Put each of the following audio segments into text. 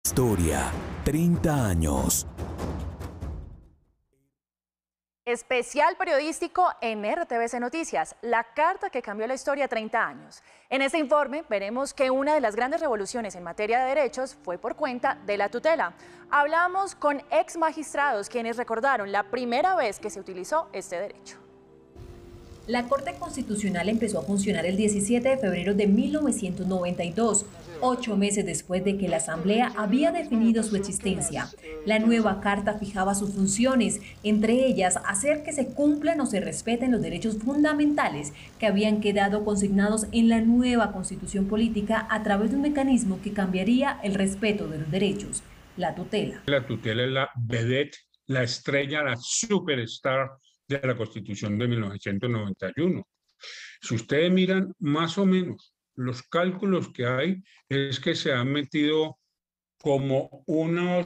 Historia, 30 años. Especial periodístico en RTVC Noticias, la carta que cambió la historia 30 años. En este informe veremos que una de las grandes revoluciones en materia de derechos fue por cuenta de la tutela. Hablamos con ex magistrados quienes recordaron la primera vez que se utilizó este derecho. La Corte Constitucional empezó a funcionar el 17 de febrero de 1992, 8 meses después de que la Asamblea había definido su existencia. La nueva Carta fijaba sus funciones, entre ellas hacer que se cumplan o se respeten los derechos fundamentales que habían quedado consignados en la nueva Constitución Política a través de un mecanismo que cambiaría el respeto de los derechos, la tutela. La tutela es la vedette, la estrella, la superstar de la Constitución de 1991. Si ustedes miran más o menos los cálculos que hay, es que se han metido como unos,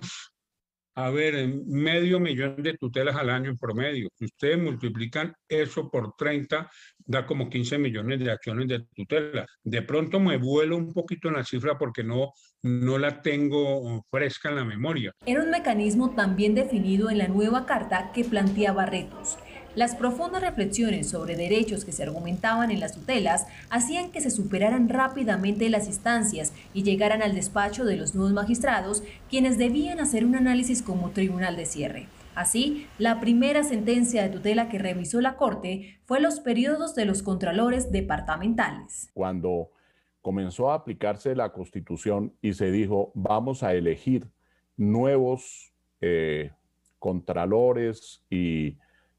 medio millón de tutelas al año en promedio. Si ustedes multiplican eso por 30, da como 15 millones de acciones de tutela. De pronto me vuelo un poquito en la cifra porque no la tengo fresca en la memoria. Era un mecanismo también definido en la nueva Carta que planteaba retos. Las profundas reflexiones sobre derechos que se argumentaban en las tutelas hacían que se superaran rápidamente las instancias y llegaran al despacho de los nuevos magistrados, quienes debían hacer un análisis como tribunal de cierre. Así, la primera sentencia de tutela que revisó la Corte fue los periodos de los contralores departamentales. Cuando comenzó a aplicarse la Constitución y se dijo, vamos a elegir nuevos contralores y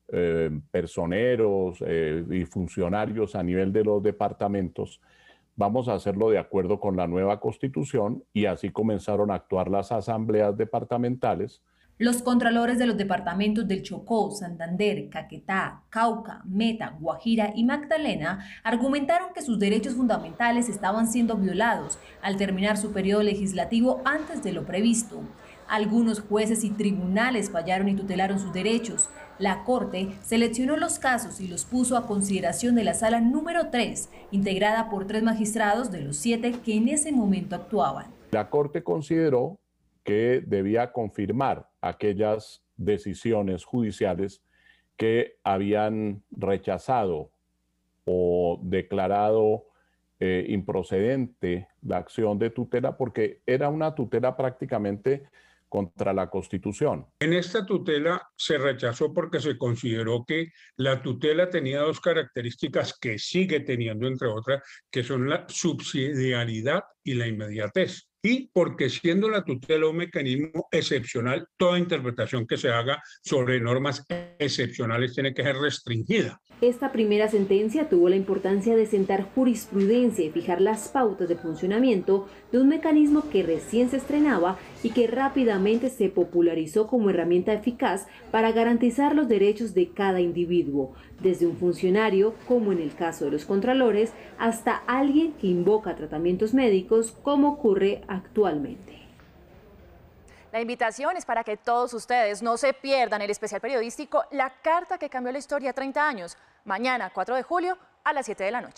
personeros y funcionarios a nivel de los departamentos, vamos a hacerlo de acuerdo con la nueva Constitución, y así comenzaron a actuar las asambleas departamentales. Los contralores de los departamentos del Chocó, Santander, Caquetá, Cauca, Meta, Guajira y Magdalena argumentaron que sus derechos fundamentales estaban siendo violados al terminar su periodo legislativo antes de lo previsto. Algunos jueces y tribunales fallaron y tutelaron sus derechos. La Corte seleccionó los casos y los puso a consideración de la Sala número 3, integrada por 3 magistrados de los 7 que en ese momento actuaban. La Corte consideró que debía confirmar aquellas decisiones judiciales que habían rechazado o declarado improcedente la acción de tutela, porque era una tutela prácticamente contra la Constitución. En esta tutela se rechazó porque se consideró que la tutela tenía 2 características que sigue teniendo, entre otras, que son la subsidiariedad y la inmediatez. Y porque siendo la tutela un mecanismo excepcional, toda interpretación que se haga sobre normas excepcionales tiene que ser restringida. Esta primera sentencia tuvo la importancia de sentar jurisprudencia y fijar las pautas de funcionamiento de un mecanismo que recién se estrenaba y que rápidamente se popularizó como herramienta eficaz para garantizar los derechos de cada individuo, desde un funcionario, como en el caso de los contralores, hasta alguien que invoca tratamientos médicos, como ocurre actualmente. La invitación es para que todos ustedes no se pierdan el especial periodístico La Carta que cambió la historia 30 años, mañana 4 de julio a las 7 de la noche.